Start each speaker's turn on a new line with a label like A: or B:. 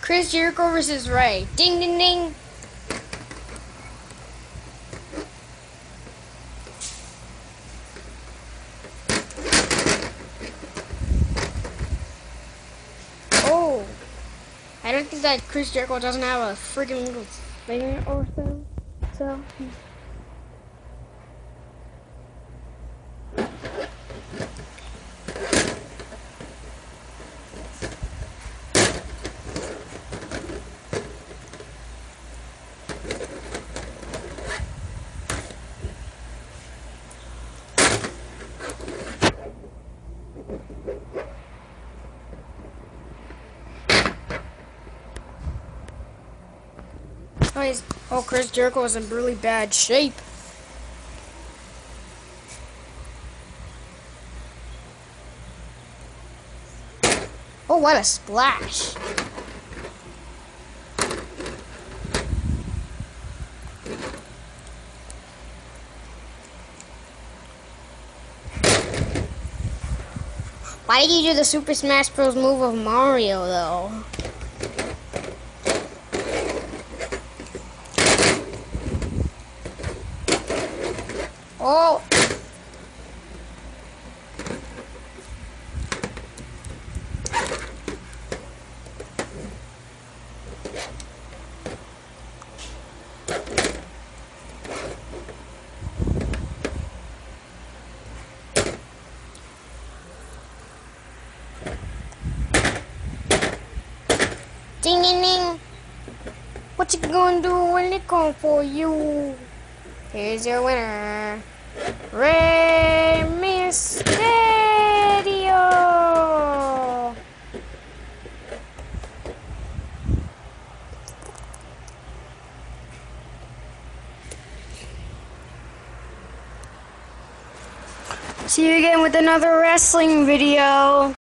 A: Chris Jericho versus Rey. Ding, ding, ding. Oh. I don't think that Chris Jericho doesn't have a freaking little thing or so. Oh, Chris Jericho is in really bad shape. Oh, what a splash. Why did you do the Super Smash Bros. Move of Mario, though? Oh! Ding ding ding! What you gonna do when it come for you? Here's your winner, Rey Mysterio! See you again with another wrestling video.